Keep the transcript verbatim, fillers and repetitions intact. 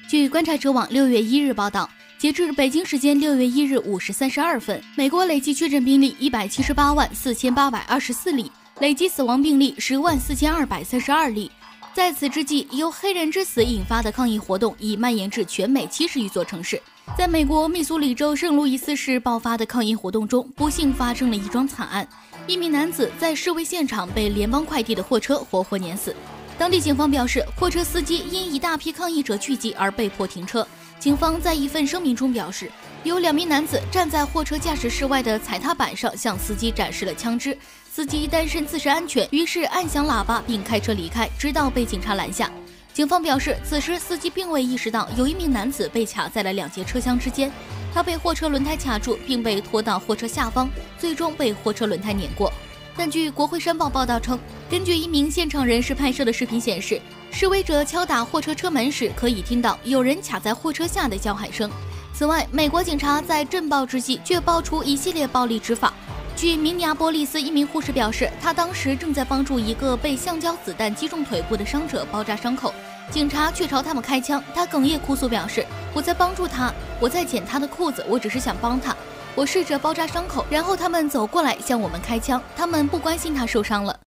据观察者网六月一日报道，截至北京时间六月一日五时三十二分，美国累计确诊病例一百七十八万四千八百二十四例，累计死亡病例十万四千二百三十二例。在此之际，由黑人之死引发的抗议活动已蔓延至全美七十余座城市。在美国密苏里州圣路易斯市爆发的抗议活动中，不幸发生了一桩惨案，一名男子在示威现场被联邦快递的货车活活碾死。当地警方表示，货车司机因一大批抗议者聚集而被迫停车。警方在一份声明中表示，有两名男子站在货车驾驶室外的踩踏板上向司机展示了枪支，司机担心自身安全，于是按响喇叭并开车离开，直到被警察拦下。警方表示，此时司机并未意识到有一名男子被卡在了两节车厢之间，他被货车轮胎卡住，并被拖到货车下方，最终被货车轮胎碾过。但据国会山报报道称，根据一名现场人士拍摄的视频显示，示威者敲打货车车门时可以听到有人卡在货车下的叫喊声。此外，美国警察在震爆之际却爆出一系列暴力执法。据明尼阿波利斯一名护士表示，他当时正在帮助一个被橡胶子弹击中腿部的伤者包扎伤口，警察却朝他们开枪。他哽咽哭诉表示，我在帮助他，我在捡他的裤子，我只是想帮他，我试着包扎伤口，然后他们走过来向我们开枪，他们不关心他受伤了。